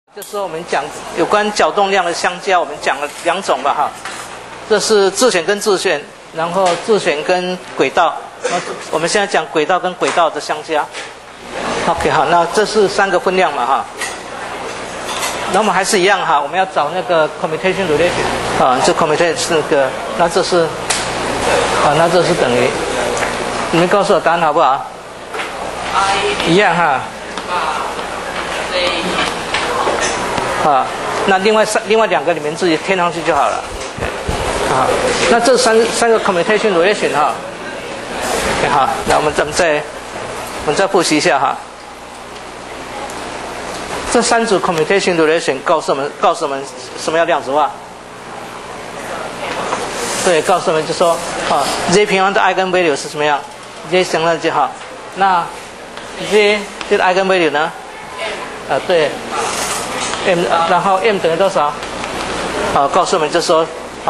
就是我们讲有关角动量的相加，我们讲了2种吧哈。这是自旋跟自旋，然后自旋跟轨道。我们现在讲轨道跟轨道的相加。OK 好，那这是3个分量嘛哈。那我们还是一样哈，我们要找那个 commutation relation 啊，这 commutation 是那个，那这是那这是等于，你们告诉我答案好不好？一样哈。那另外2个你们自己填上去就好了。那这三个 commutation relation 哈。好，那我们再复习一下哈。这3组 commutation relation 告诉我们什么样量子化？对，告诉我们就说Z 平方的 eigenvalue 是什么样 ？Z 相当就好。那 Z 这个 eigenvalue 呢？对。M 然后 M 等于多少？告诉我们就说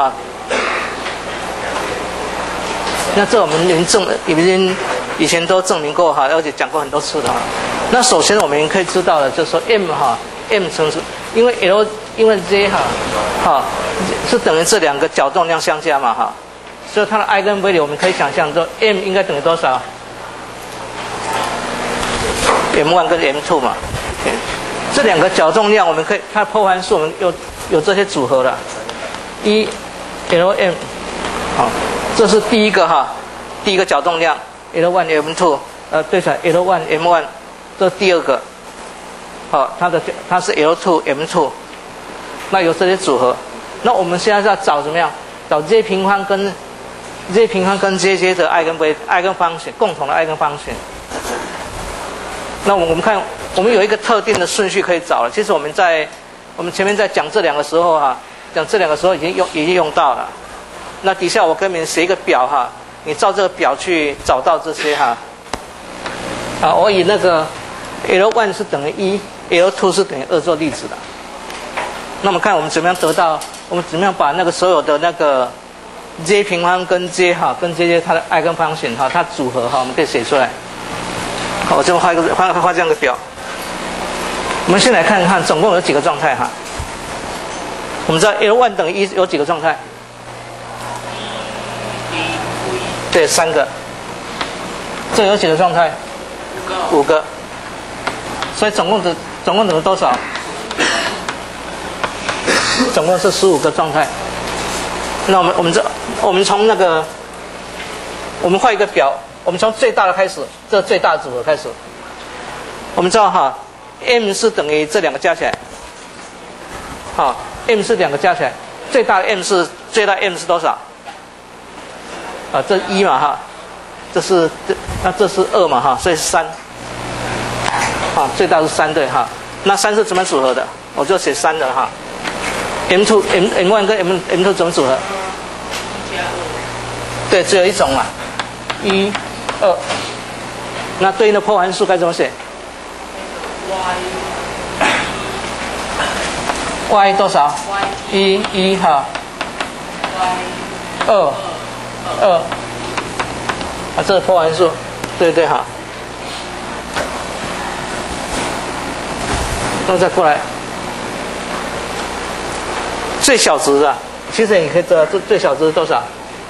那这我们已经以前都证明过而且讲过很多次的那首先我们可以知道的就是说 M 乘数，因为 Z 是等于这2个角动量相加嘛所以它的 eigenvalue 我们可以想象说 M 应该等于多少 ？M1 跟 M2 嘛。这2个角动量，我们可以它的破函数，我们有这些组合了。Lm， 这是第一个角动量 L1 M2， 对上 L1 M1， 这是第2个。它是 L2 M2， 那有这些组合。那我们现在是要找怎么样？找 Z 平方跟 JJ 的eigen方程，共同的eigen方程。那我们看。我们有一个特定的顺序可以找了。其实我们前面在讲这2个时候讲这2个时候已经用到了。那底下我跟你们写一个表你照这个表去找到这些我以那个 L1 是等于1 ，L2 是等于2做例子的。那我们看我们怎么样得到，我们怎么样把那个所有的那个 Z 平方跟 J 跟 JJ 它的eigen方程它组合我们可以写出来。我这边画这样的表。我们先来看看总共有几个状态我们知道 L1 等于1有几个状态？对，3个。这有几个状态？5个。所以总共等于多少？总共是15个状态。那我们从那个，我们画一个表，我们从最大的开始，这最大的组合开始。我们知道M 是等于这2个加起来，M 是2个加起来，最大 M 是多少？这1嘛这是2嘛所以是3，最大是3对那3是怎么组合的？我就写3的M1 跟 M2 怎么组合？对，只有一种1、2，那对应的破函数该怎么写？Y 多少？1 2，这是破函数，对那再过来，最小值的，其实你可以知道这最小值是多少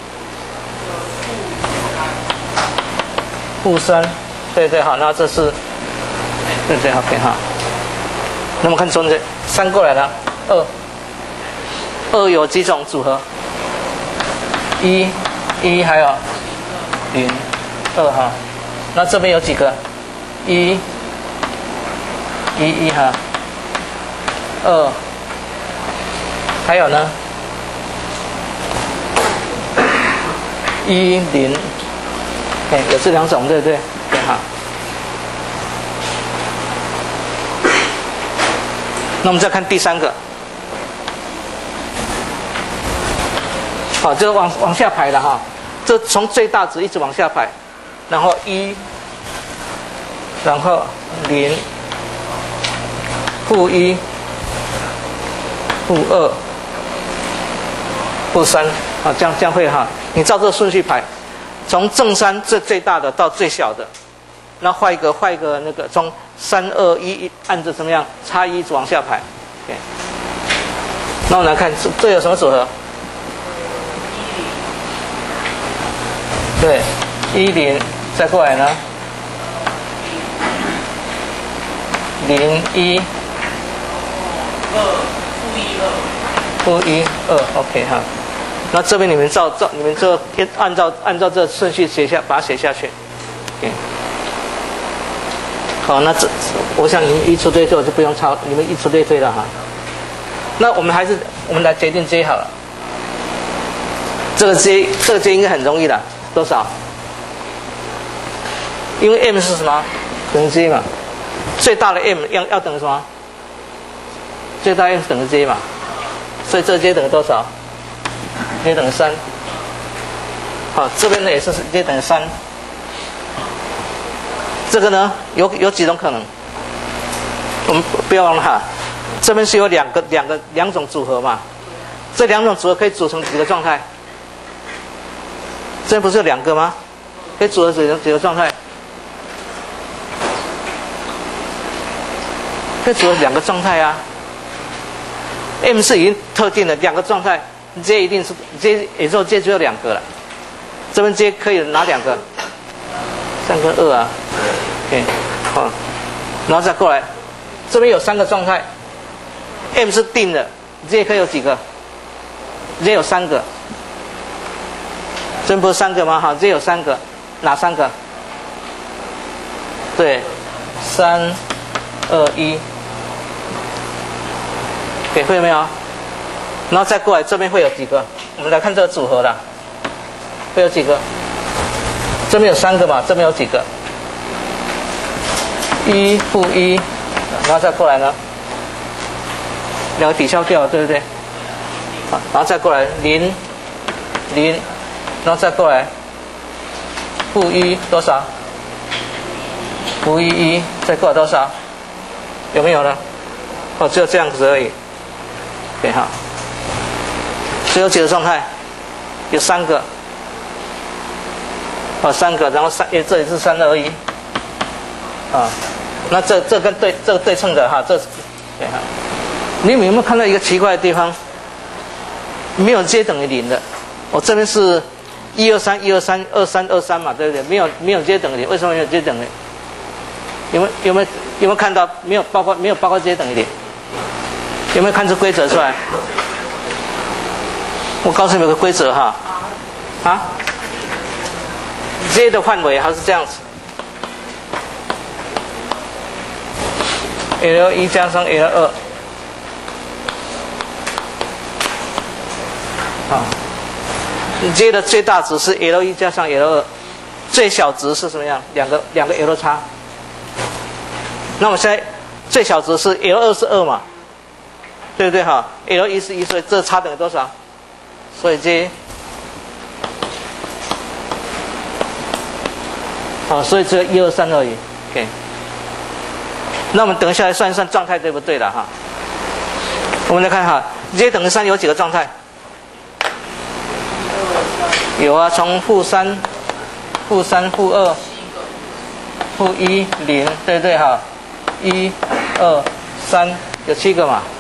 ？-3，对那这是对OK那么看中间3过来了，2有几种组合？1还有0、2那这边有几个？1 2，还有呢1 0，有这2种，对那我们再看第3个，这往下排的这从最大值一直往下排，然后1，然后0，-1，-2，-3，这样会你照这个顺序排，从正3最大的到最小的，那画一个那个从3、2、1按着怎么样差1一直往下排， 对，那我们来看这有什么组合？对，10，再过来呢，01，负1 2 ，OK 哈。那这边你们你们就按照这顺序把它写下去。OK。好，那我想你们一出对对，我就不用抄，你们一出对对了哈。那我们来决定 J 好了。这个 J 应该很容易的，多少？因为 M 是什么？等于 J 嘛。最大的 M 要等于什么？最大 M 等于 J 嘛。所以这 J 等于多少？ J 等于3。好，这边呢也是 J 等于3。这个呢有几种可能？我们不要忘了哈，这边是有两种组合嘛。这2种组合可以组成几个状态？这边不是有2个吗？可以组合几个状态？可以组合2个状态啊。M 是已经特定的2个状态 ，J 一定是 J， 也就是 J 只有2个了。这边 J 可以哪2个？3跟2啊。OK， 好，然后再过来，这边有3个状态 ，M 是定的 ，J 可以有几个 ？J 有3个，这边不是3个吗？好 ，J 有3个，哪3个？对，3、2、1。给会没有？然后再过来，这边会有几个？我们来看这个组合啦，会有几个？这边有3个嘛，这边有几个？1、负1，然后再过来呢，2个抵消掉，对不对？好，然后再过来0、0，然后再过来负1多少？负1，再过来多少？有没有呢？哦，只有这样子而已。对哈，所以有几个状态？有3个，哦，3个，然后这里是3、2、1，啊，那这跟这个对称的哈，这对哈。你们有没有看到一个奇怪的地方？没有 J 等于0的，我这边是123、123、23、23嘛，对不对？没有 J 等于0，为什么没有 J 等于？有没有看到？没有包括 J 等于0。有没有看出规则出来？我告诉你们个规则哈，啊 ，J 的范围还是这样子 ，L1 加上 L2， 啊 ，J 的最大值是 L1 加上 L2， 最小值是什么样？两个 L 差。那我现在最小值是 L2 是2嘛？对不对哈 ？L1 是1，所以这差等于多少？所以 J， 好，所以只有1、2、3而已。OK， 那我们等一下来算一算状态对不对了哈？我们来看哈 ，J 等于3有几个状态？有啊，从-3、-3、-2、-1、0，对不对哈？1、2、3，有7个嘛？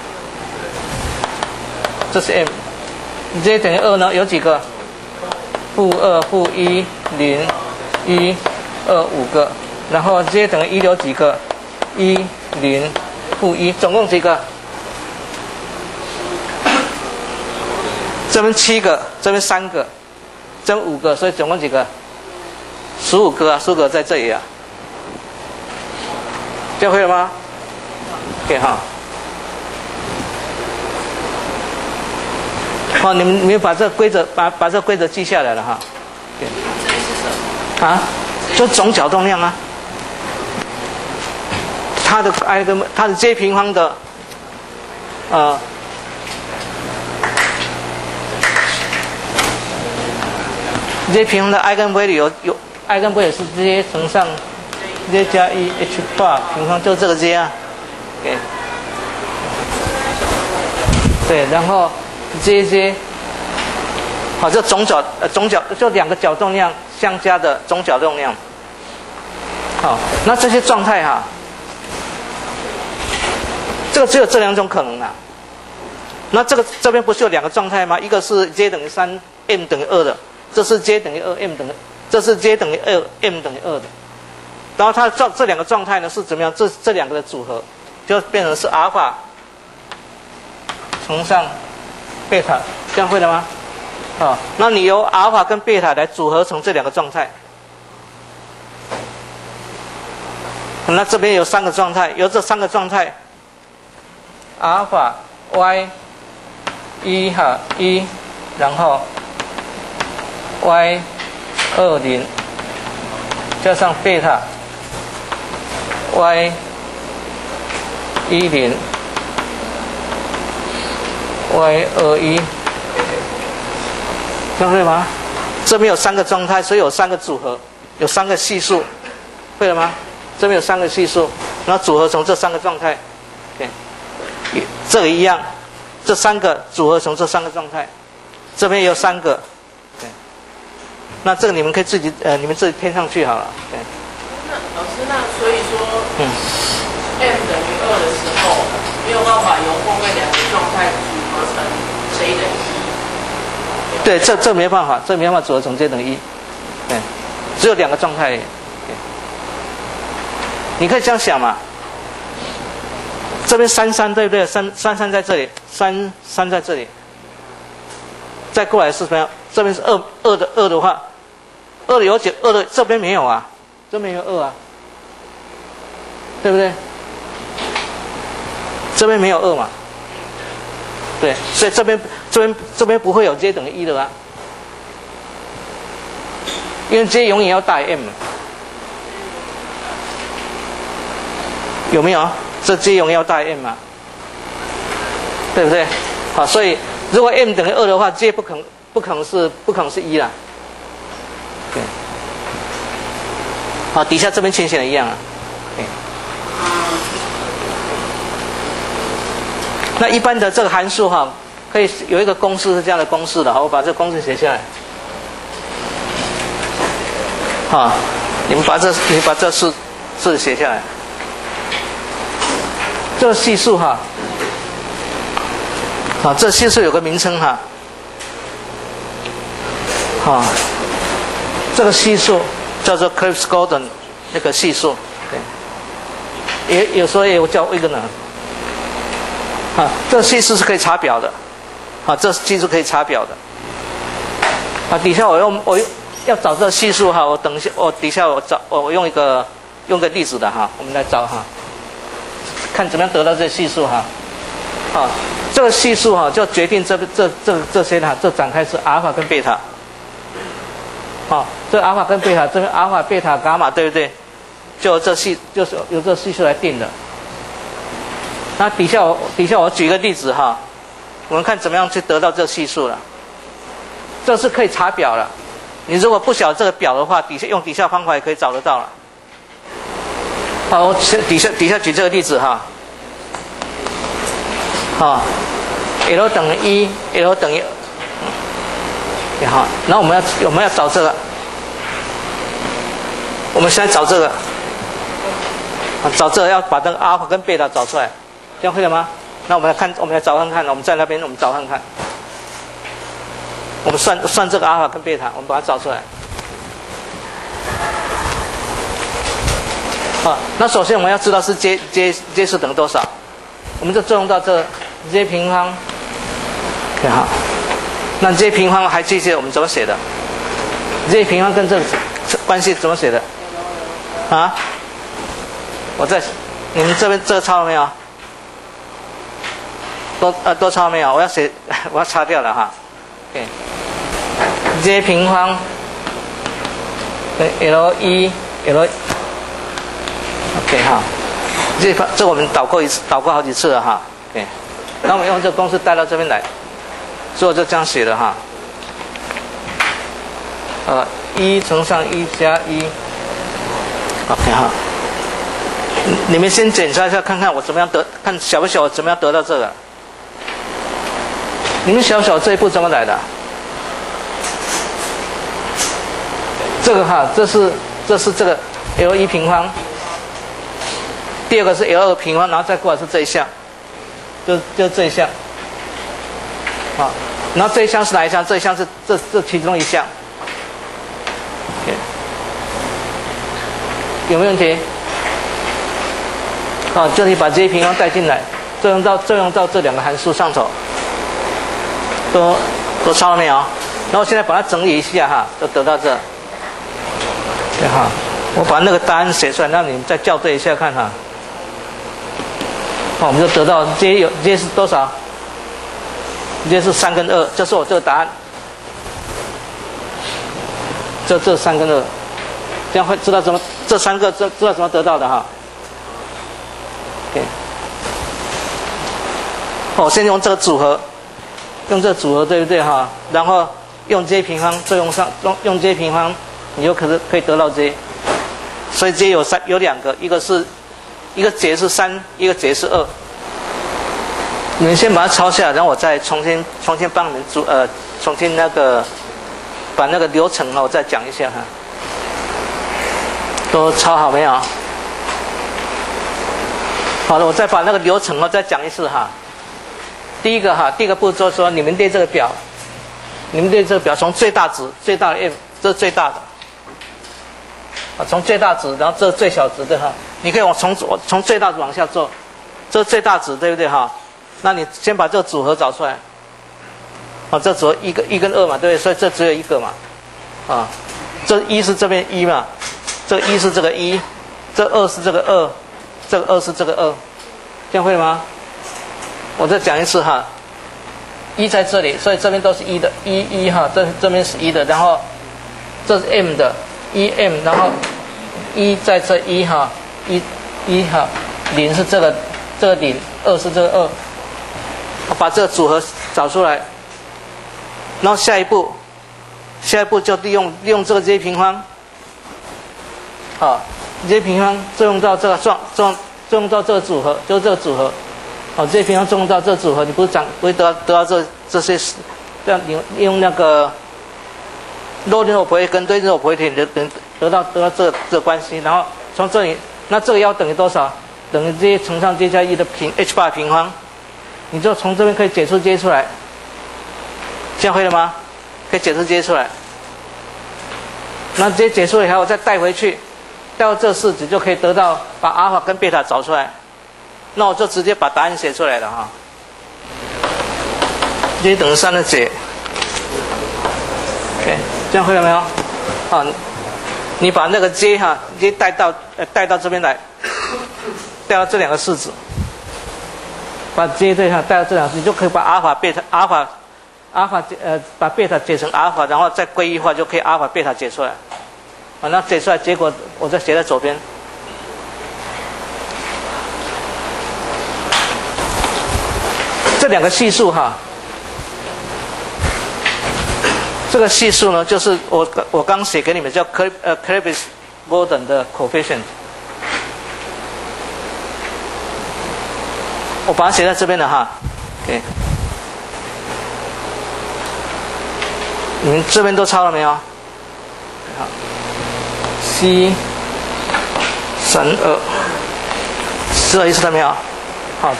这是 M，J 等于2呢？有几个？-2、-1、0、1、2、5个。然后 J 等于1有几个？1、0、-1，总共几个？这边7个，这边3个，这边5个，所以总共几个？15个啊，15个在这里啊。这样会了吗？可以哈。好，你们把这个规则把这个规则记下来了哈。对。这是什么？啊，就总角动量啊。它的 J 平方的J 平方的 eigenvalue 有 eigenvalue 是 J 乘上 J 加1 H bar 平方，就这个 J 啊。对。对，然后。J， 好，这总角就2个角动量相加的总角动量。好，那这些状态哈， 这个只有这两种可能啊。那这边不是有两个状态吗？一个是 J 等于3 M 等于2的，这是 J 等于2 M 等于，这是 J 等于2 M 等于2的。然后它这两个状态呢是怎么样？这两个的组合就变成是阿尔法乘上贝塔，这样会了吗？啊，那你由阿尔法跟贝塔来组合成这两个状态。那这边有3个状态，由这3个状态，阿尔法 Y1 哈1，然后 Y20 加上贝塔 Y10 Y21， 这样会吗？这边有3个状态，所以有3个组合，有3个系数，会了吗？这边有3个系数，然后组合成这3个状态，对，这个一样，这3个组合成这3个状态，这边也有3个，对，那这个你们可以自己你们自己添上去好了，对。 那老师，那所以说，m 等于2的时候，没有办法由后面2个状态组合成 J 等于1。 对，这没办法，这没办法组合成 J 等于1，对，只有2个状态而已。你可以这样想嘛，这边33对不对？33在这里，33在这里，再过来是什么样？这边是2的话，2的有几？2的这边没有啊，这边有2啊，对不对？这边没有2嘛，对，所以这边不会有 J 等于1的啊，因为 J 永远要大于 M。有没有？这 J 永远要大于 M 嘛，对不对？好，所以如果 M 等于2的话 ，J 不可能是1啦。对。好，底下这边浅显的一样啊。对。那一般的这个函数哈，可以有一个公式是这样的公式的，好，我把这个公式写下来。好，你把这式写下来。这个系数哈，啊，这系数有个名称哈，啊，这个系数叫做 Krivs-Gordon 那个系数，对，也有时候也有叫 Wigner， 啊，这个系数是可以查表的，啊，这系数可以查表的，啊，底下我要找这个系数哈，我等一下底下我用个例子的哈，我们来找哈。看怎么样得到这系数哈，啊，这个系数哈就决定这些哈，这展开是阿尔法跟贝塔，啊，这阿尔法跟贝塔这边阿尔法、贝塔、伽马对不对？就是由这系数来定的。那底下我举个例子哈，我们看怎么样去得到这系数了。这是可以查表了，你如果不晓得这个表的话，用底下方法也可以找得到了。好，我底下举这个例子哈，啊 ，L 等于1 ，L 等于，好，然后我们要找这个，我们现在找这个，啊，找这个要把那个阿尔法跟贝塔找出来，这样会了吗？那我们来找看看，我们在那边我们找看看，我们算这个阿尔法跟贝塔，我们把它找出来。啊，那首先我们要知道是 J 是等于多少，我们就作用到这 J 平方，对哈。那 J 平方还记得我们怎么写的 ？J 平方跟这个关系怎么写的？啊？你们这边这个抄了没有？都抄了没有？我要擦掉了哈。对 ，J 平方对 L1 OK 哈，这我们导过好几次了哈。OK， 那我们用这个公式带到这边来，所以我就这样写的哈。1乘上1加1 ，OK 哈。你们先检查一下，看看我怎么样看小不小，我怎么样得到这个？你们小这一步怎么来的？这个哈，这是这个 L1 平方。第二个是 L2 平方，然后再过来是这一项， 就这一项，好，然后这一项是哪一项？这一项是这其中一项。OK， 有没有问题？好，这里把这些平方带进来，作用到这两个函数上头，都抄了没有？然后现在把它整理一下哈，都得到这。对哈，我把那个答案写出来，让你们再校对一下看哈。好，我们就得到 J 是多少 ？J 是3跟2，这是我这个答案。这3跟2，这样会知道怎么这3个知道怎么得到的哈。OK， 我先用这个组合，用这个组合对不对哈？然后用 J 平方作用上用 J 平方，你就可以得到 J。所以 J 有两个，一个解是3，一个解是2。你们先把它抄下来，然后我再重新帮你们重新那个把那个流程我再讲一下哈。都抄好没有？好了，我再把那个流程再讲一次哈。第一个步骤说，你们对这个表从最大值最大的 m， 这是最大的。从最大值，然后这是最小值对哈，你可以从最大值往下做，这是最大值对不对哈？那你先把这个组合找出来，这组合一跟2嘛，对不对？所以这只有一个嘛，这1是这边1嘛，这1是这个1，这2是这个2，这个2是这个2，这样会了吗？我再讲一次哈，1在这里，所以这边都是1的，1哈，这边是1的，然后这是 m 的。1m， 然后1在这1哈，1哈，0是这个0，2是这个2，我把这个组合找出来，然后下一步就利用这个 J 平方，J 平方作用到这个作用到这个组合，就是这个组合，J 平方作用到这个组合，你不会得到这些，这样你用那个。若因我不会跟对因我不会停，得到这个关系，然后从这里，那这个要等于多少？等于 J 乘上 J 加1的h8平方，你就从这边可以解出 J 出来，这样会了吗？可以解出 J 出来，那 J 解出来以后，我再带回去，带到这式子就可以得到把阿尔法跟贝塔找出来，那我就直接把答案写出来了哈。J 等于3的解 ，OK。这样会了没有？你把那个 J 带到这边来，带到这两个式子，把 J 带到这两个式子，你就可以把阿尔法把贝塔解成阿尔法，然后再归一化，就可以阿尔法贝塔解出来。那解出来结果我再写在左边。这两个系数哈。这个系数呢，就是我刚写给你们叫Krivits-Gordon 的 coefficient， 我把它写在这边了哈。OK， 你们这边都抄了没有？好 ，C 32，知道意思了没有？好，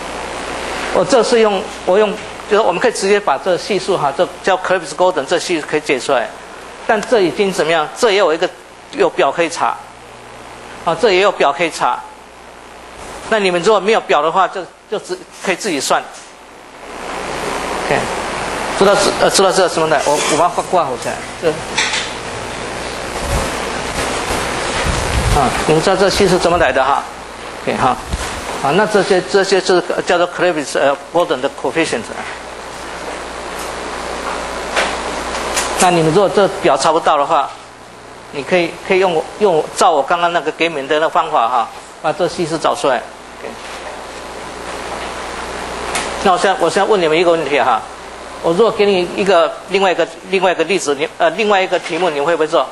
就是我们可以直接把这个系数哈，这叫 Krivits-Gordon 这系数可以解出来，但这已经怎么样？这也有表可以查，这也有表可以查。那你们如果没有表的话，就可以自己算。OK， 知道这什么的？我把它挂好起来。你们知道这系数怎么来的哈 ？OK 哈。那这些就是叫做 Krivits-Gordon 的 coefficient。那你们如果这表查不到的话，你可以照我刚刚那个给你们的那个方法哈，把这系数找出来。Okay， 那我现在问你们一个问题哈，我如果给你另外一个例子，另外一个题目，你会不会做？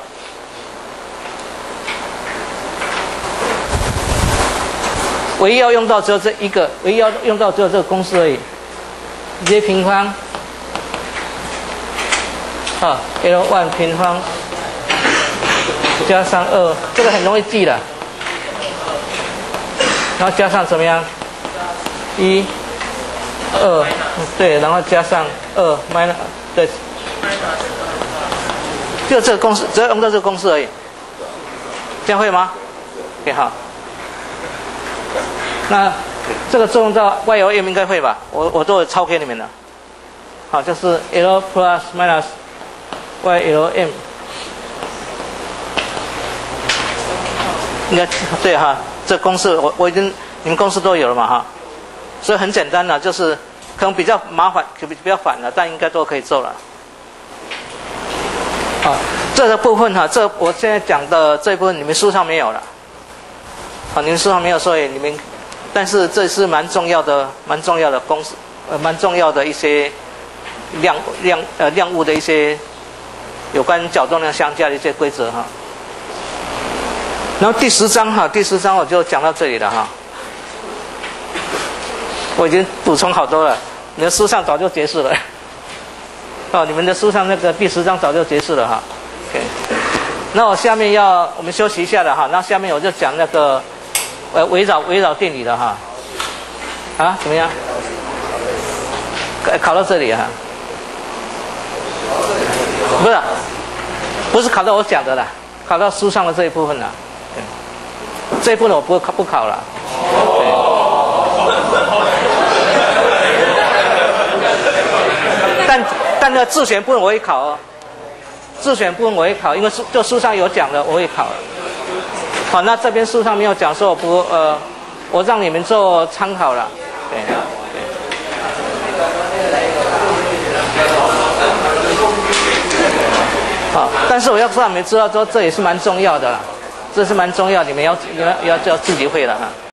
唯一要用到只有这一个，唯一要用到只有这个公式而已。J 平方L1 平方加上2，这个很容易记的。然后加上怎么样？1 2，对，然后加上2 minus 对，就这个公式，只要用到这个公式而已，这样会吗 ？OK 好。那这个作用到 y/m 应该会吧？我都有抄给你们了。好，就是 L plus minus y/m， 应该对哈。这公式我已经你们公式都有了嘛哈，所以很简单了，就是可能比较麻烦，比较烦了，但应该都可以做了。好，这个部分哈，这我现在讲的这一部分你们书上没有了。好，你们书上没有，所以你们，但是这是蛮重要的公式，蛮重要的一些量物的一些有关角动量相加的一些规则哈。然后第10章哈，第10章我就讲到这里了哈。我已经补充好多了，你的书上早就结束了。哦，你们的书上那个第10章早就结束了哈。OK， 那我下面我们休息一下了哈。那下面我就讲那个围绕定理的哈。啊，怎么样？考到这里哈。不是考到我讲的啦，考到书上的这一部分啦。这一部分我不考了。但那个自选部分我会考哦，自选部分我会考，因为就书上有讲的我会考。好，那这边书上没有讲，说我让你们做参考了。对。好，但是我要让你们知道说这也是蛮重要的啦，这是蛮重要，你们要自己会了哈。